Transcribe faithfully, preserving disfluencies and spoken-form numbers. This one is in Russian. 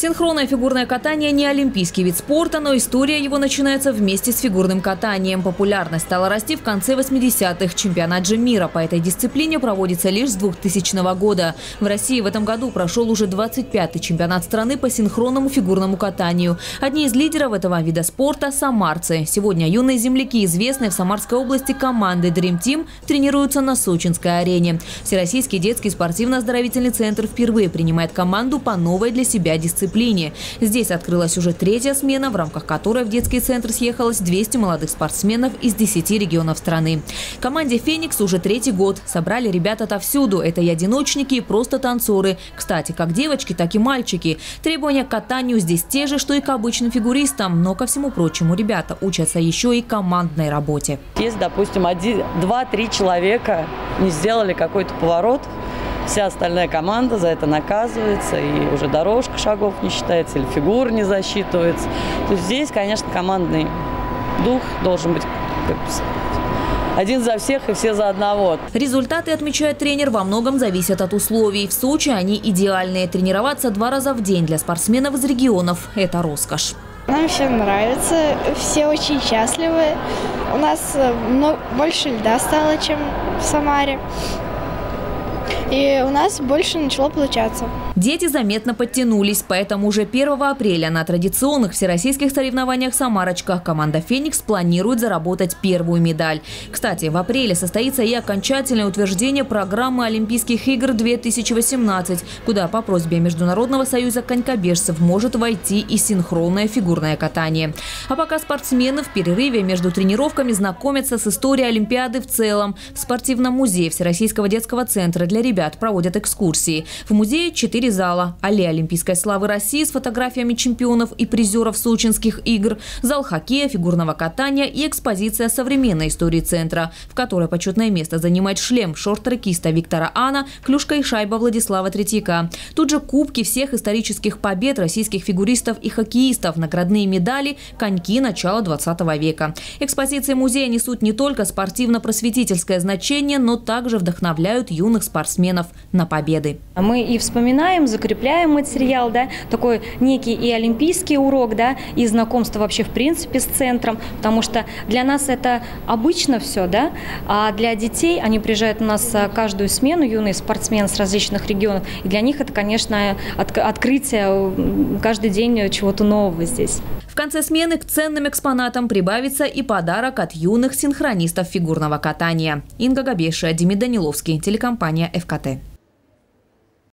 Синхронное фигурное катание – не олимпийский вид спорта, но история его начинается вместе с фигурным катанием. Популярность стала расти в конце восьмидесятых. Чемпионат же мира по этой дисциплине проводится лишь с двухтысячного года. В России в этом году прошел уже двадцать пятый чемпионат страны по синхронному фигурному катанию. Одни из лидеров этого вида спорта – самарцы. Сегодня юные земляки, известные в Самарской области команды Dream Team, тренируются на Сочинской арене. Всероссийский детский спортивно-оздоровительный центр впервые принимает команду по новой для себя дисциплине. Здесь открылась уже третья смена, в рамках которой в детский центр съехалось двести молодых спортсменов из десяти регионов страны. Команде «Феникс» уже третий год. Собрали ребят отовсюду. Это и одиночники, и просто танцоры. Кстати, как девочки, так и мальчики. Требования к катанию здесь те же, что и к обычным фигуристам. Но, ко всему прочему, ребята учатся еще и командной работе. Есть, допустим, один, два-три человека не сделали какой-то поворот, вся остальная команда за это наказывается, и уже дорожка шагов не считается, или фигура не засчитывается. То есть здесь, конечно, командный дух должен быть один за всех и все за одного. Результаты, отмечает тренер, во многом зависят от условий. В Сочи они идеальные. Тренироваться два раза в день для спортсменов из регионов – это роскошь. Нам всем нравится, все очень счастливы. У нас много, больше льда стало, чем в Самаре. И у нас больше начало получаться. Дети заметно подтянулись, поэтому уже первого апреля на традиционных всероссийских соревнованиях «Самарочка» команда «Феникс» планирует заработать первую медаль. Кстати, в апреле состоится и окончательное утверждение программы Олимпийских игр две тысячи восемнадцать, куда по просьбе Международного союза конькобежцев может войти и синхронное фигурное катание. А пока спортсмены в перерыве между тренировками знакомятся с историей Олимпиады в целом. В спортивном музее Всероссийского детского центра для ребят проводят экскурсии. В музее четыре зала: аллея олимпийской славы России с фотографиями чемпионов и призеров сочинских игр, зал хоккея, фигурного катания и экспозиция современной истории центра, в которой почетное место занимает шлем шорт-трекиста Виктора Ана, клюшка и шайба Владислава Третьяка. Тут же кубки всех исторических побед российских фигуристов и хоккеистов, наградные медали, коньки начала двадцатого века. Экспозиции музея несут не только спортивно-просветительское значение, но также вдохновляют юных спортсменов на победы. Мы и вспоминаем, закрепляем материал, да, такой некий и олимпийский урок, да, и знакомство вообще в принципе с центром, потому что для нас это обычно все, да, а для детей, они приезжают у нас каждую смену, юные спортсмены с различных регионов, и для них это, конечно, от, открытие каждый день чего-то нового здесь. В конце смены к ценным экспонатам прибавится и подарок от юных синхронистов фигурного катания. Инга Габеша, Демид Даниловский, телекомпания эф ка тэ.